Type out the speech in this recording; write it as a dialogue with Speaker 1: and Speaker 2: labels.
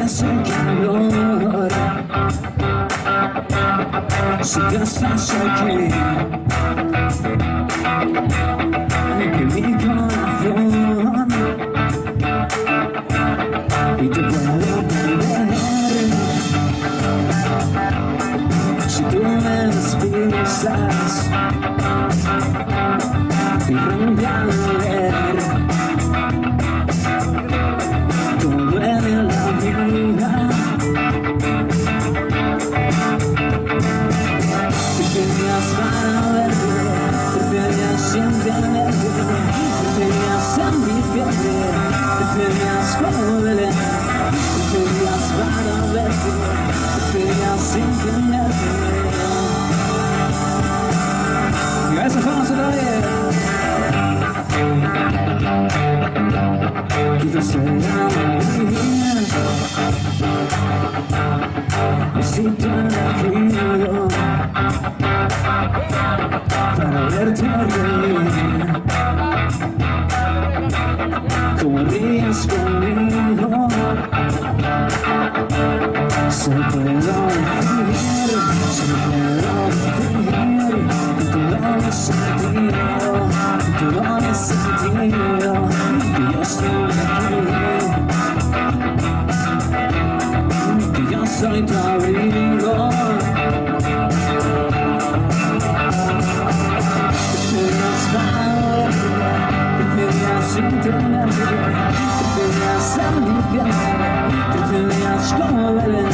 Speaker 1: ese calor. Si tú estás aquí en mi corazón y te puedo perder si tú me despistas y rompe a ver todo en la vida. Preferías para verte, preferías siempre verte, preferías en mi fiebre, preferías volver, preferías para verte, preferías siempre verte. Y eso vamos a ver. Quizás sea bien, necesito elegido para verte reír, como ríes conmigo. Se puedo decir, se puedo decir, que todo mi sentido, que todo mi sentido, que yo estoy aquí, que yo soy tu abrigo. Sin tenerte, preferías ser mi piel, preferías como Belén,